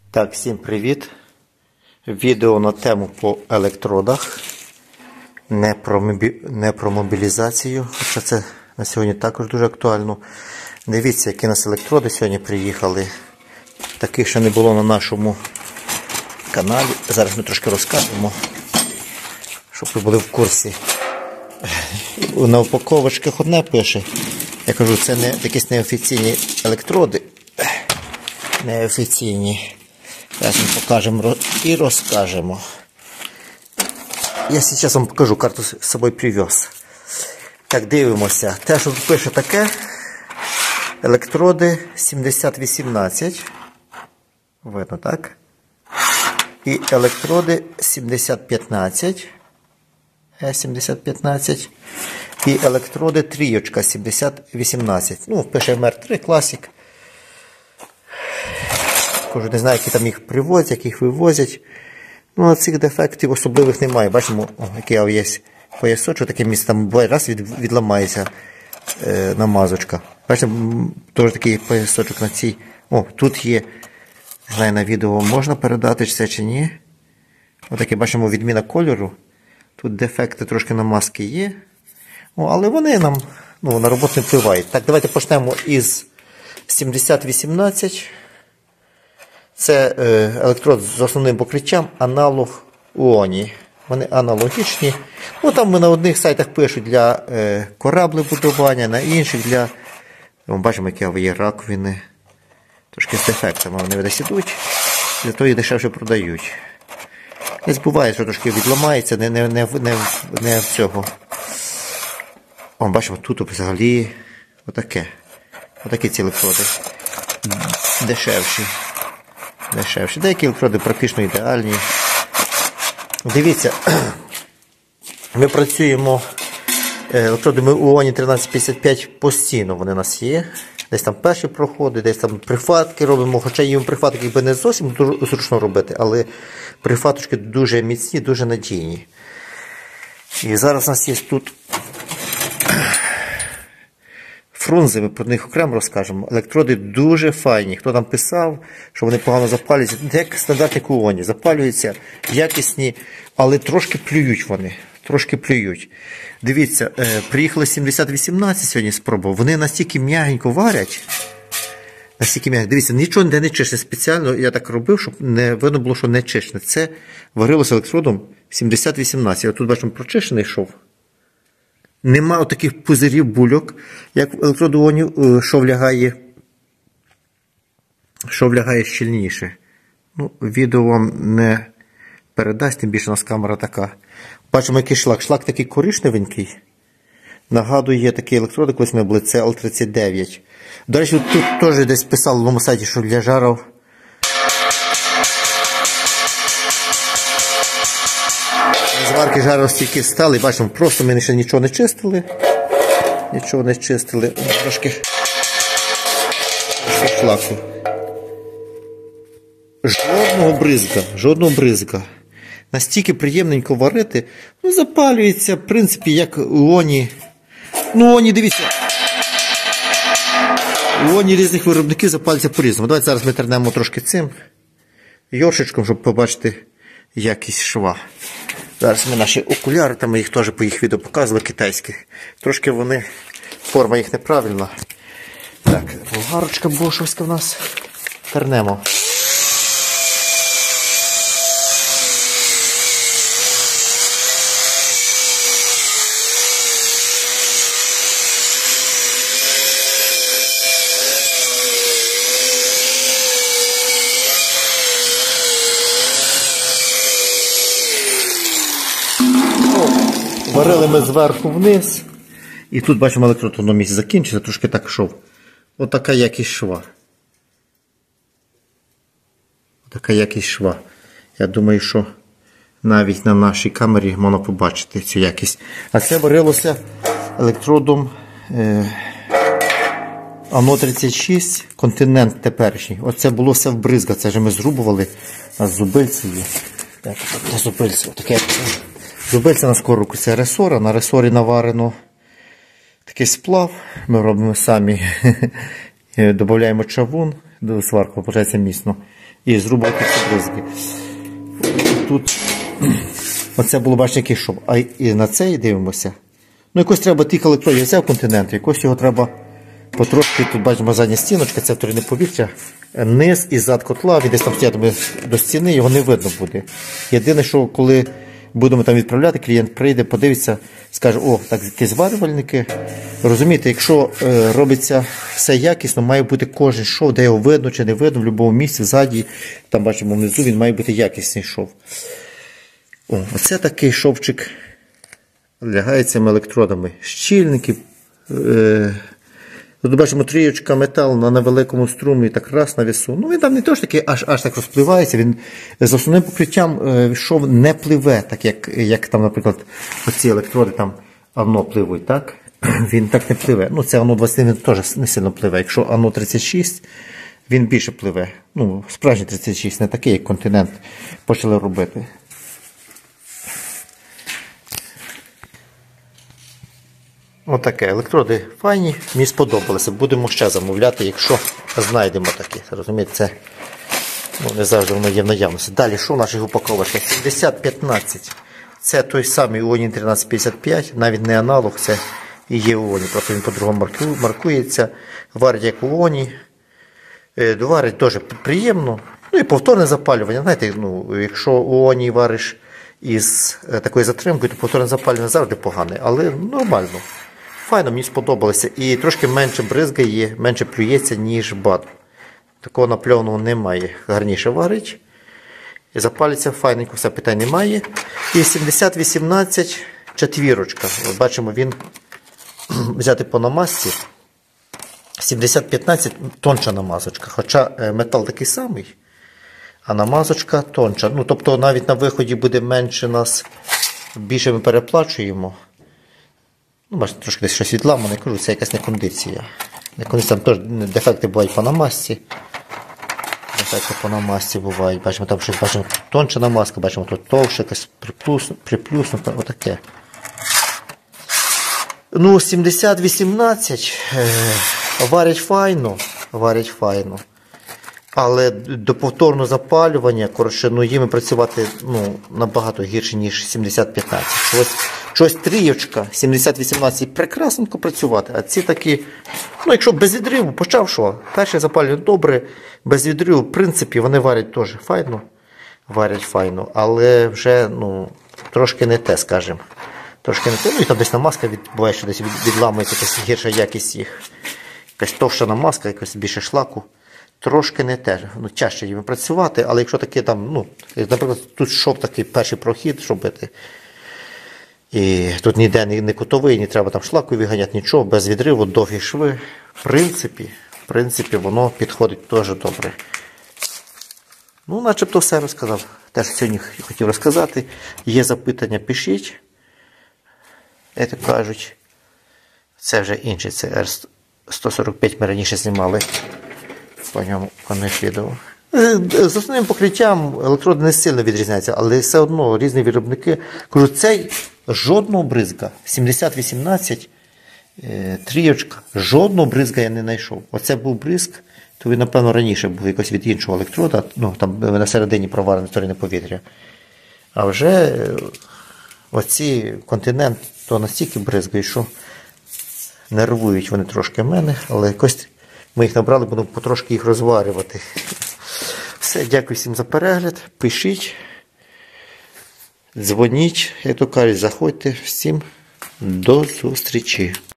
Так, всім привіт. Відео на тему по електродах. Не про мобілізацію, хоча це на сьогодні також дуже актуально. Дивіться, які у нас електроди сьогодні приїхали. Таких ще не було на нашому каналі. Зараз ми трошки розкажемо, щоб ви були в курсі. На упаковочках одне пише. Я кажу, це не якісь неофіційні електроди. Неофіційні. Зараз ми покажемо і розкажемо. Я зараз вам покажу, карту з собою привез. Так, дивимося. Те, що тут пише таке. Електроди 7018. Видно, так? І електроди 7015. 7015. І електроди трійочка 7018. Ну, пише МР3 Classic. Кажу, не знаю, які там їх привозять, як їх вивозять. Ну, цих дефектів особливих немає. Бачимо, який є поясочок, таке місце, там буває, раз відламається намазочка. Бачите, теж такий поясочок на цій. О, тут є, не знаю, на відео можна передати це чи ні. Ось таке, бачимо, відміна кольору. Тут дефекти трошки на маски є. О, але вони нам на роботу не впливають. Так, давайте почнемо із 7018. Це електрод з основним покриттям, аналог УОНі. Вони аналогічні. Ну, там на одних сайтах пишуть для кораблебудування, на інших для... Ми бачимо, які є раковини. Трошки з дефектами вони видесь ідуть. Для того їх дешевше продають. Десь буває, що трошки відламається, не в цього. О, бачимо, тут взагалі отаке. Отакі ці електроди. Дешевші. Деякі електроди практично ідеальні. Дивіться, ми працюємо електродами УОНі 1355 постійно, вони у нас є. Десь там перші проходи, десь там прихватки робимо, хоча їм прихватки якби не зовсім зручно робити, але прихваточки дуже міцні, дуже надійні. І зараз у нас є тут фрунзи, ми про них окремо розкажемо. Електроди дуже файні. Хто там писав, що вони погано запалюються, як стандартні УОНі, запалюються, якісні, але трошки плюють вони. Трошки плюють. Дивіться, приїхали 7018 сьогодні спробував. Вони настільки м'ягенько варять. Настільки м'ягенько. Дивіться, нічого не чищне спеціально. Я так робив, щоб не видно було, що не чищне. Це варилося електродом 7018. Я тут бачимо прочищений шов. Нема отаких пузирів, бульок, як в електроду УОНі, шов лягає щільніше. Ну, відео вам не передасть, тим більше у нас камера така. Бачимо, який шлак. Шлак такий коричневенький. Нагадує такі електроди, колись ми були, це L39. До речі, тут теж десь писали на моєму сайті, що для жарів. Зварки жарів стільки стали, бачимо, просто ми ще нічого не чистили. Трошки шлаку. Жодного бризка. Настільки приємненько варити. Ну, запалюється, в принципі, як у УОНі. Ну, УОНі, дивіться. У УОНі різних виробників запалюється по-різному. Давайте зараз ми тернемо трошки цим йоршичком, щоб побачити якість шва. Зараз ми наші окуляри, там ми їх теж по їх відео показували, китайські. Трошки вони, форма їх неправильна. Так, болгарочка бошовська в нас. Тернемо. Варили ми зверху вниз. І тут бачимо, електрод в одному місці закінчився, трошки так шов. Отака якість шва. Я думаю, що навіть на нашій камері можна побачити цю якість. А це варилося електродом АНО-36, континент теперішній. Оце було все вбризга, це вже ми зрубували на зубильці. На зубильці, отаке. Зубильця на скоруку це ресора, на ресорі наварено такий сплав, ми робимо самі, додаємо чавун, до сварку, виходить міцно. і зрубувати ці бризки. Тут оце було, бачите, який шов. А і на цей дивимося. Ну, якось треба тих електродів взяв континент, якось його треба потрошки, тут бачимо задня стіночка, це вторинне повітря, низ і зад котла, він десь там стоятиме до стіни, його не видно буде. Єдине, що коли будемо там відправляти, клієнт прийде, подивиться, скаже, о, так, якісь зварювальники. Розумієте, якщо робиться все якісно, має бути кожен шов, де його видно чи не видно, в будь-якому місці, ззаді, там бачимо внизу, він має бути якісний шов. О, оце такий шовчик лягає цими електродами. Щільники. Тут бачимо трієчка метал на невеликому струмі, так раз на весу. Ну він там не теж такий аж так розпливається, він з основним покриттям шов не пливе, так як там, наприклад, оці електроди там ано пливуть, так? Він так не пливе. Ну це ано 20 він теж не сильно пливе. Якщо ано 36, він більше пливе. Ну, справжній 36, не такий, як континент почали робити. Отаке. Електроди файні, мені сподобалися. Будемо ще замовляти, якщо знайдемо такі. Розумієте, це не завжди воно є в наявності. Далі, що в наших упаковочках? 7015. Це той самий Onin 1355, навіть не аналог, це і є Onin, просто він по-другому маркується. Варить як Onin. Варить дуже приємно. Ну і повторне запалювання. Знаєте, ну, якщо Onin вариш із такою затримкою, то повторне запалювання завжди погане, але нормально. Файно, мені сподобалося. І трошки менше бризгає, менше плюється, ніж бат. Такого напльованого немає. Гарніше варить. І запалюється файненько, все питань немає. І 7018 четвірочка. Бачимо, він взяти по намазці. 7015 тонша намазочка. Хоча метал такий самий, а намазочка тонша. Ну, тобто навіть на виході буде менше нас, більше ми переплачуємо. Ну, бачите, трошки десь щось відламане, кажу, це якась некондиція. Некондиція, там теж дефекти бувають по намазці. Дефекти по намазці бувають. Бачимо, там щось, бачимо, тонша намазка, бачимо, тут товще, якась приплюснута, отаке. Ну, 7018 варять файно. Але до повторного запалювання, коротше, ну, їм працювати набагато гірше, ніж 7015. Щось трієчка, 7018 прекрасненько працювати, а ці такі, ну, якщо без відриву, почав що? Перше запалювання добре, без відриву, в принципі, вони варять теж файно, але вже, ну, трошки не те, скажімо. Трошки не те, ну, і там десь намазка буває, що десь відламується якась гірша якість їх. Якась товща намазка, якось більше шлаку. Трошки не те, ну, тяжче їм працювати, але якщо таке там, ну, наприклад, тут шов такий перший прохід робити, і тут ніде не кутовий, не треба там шлаку виганяти, нічого, без відриву, довгі шви. В принципі, воно підходить теж добре. Ну, начебто все розказав. Те, що сьогодні хотів розказати. Є запитання, пишіть. Як кажуть, це вже інший, це R145 ми раніше знімали. По ньому відео. З основним покриттям електроди не сильно відрізняються, але все одно різні виробники. Кажу, цей жодного бризка, 7018, трієчка, жодного бризка я не знайшов. Оце був бризк, то він, напевно, раніше був якось від іншого електрода, ну, там на середині проварене вторинне повітря. А вже оці континент, то настільки бризгають, що нервують вони трошки мене, але якось ми їх набрали, будемо потрошки їх розварювати. Все, дякую всім за перегляд. Пишіть, дзвоніть, як то кажуть, заходьте. Всім до зустрічі.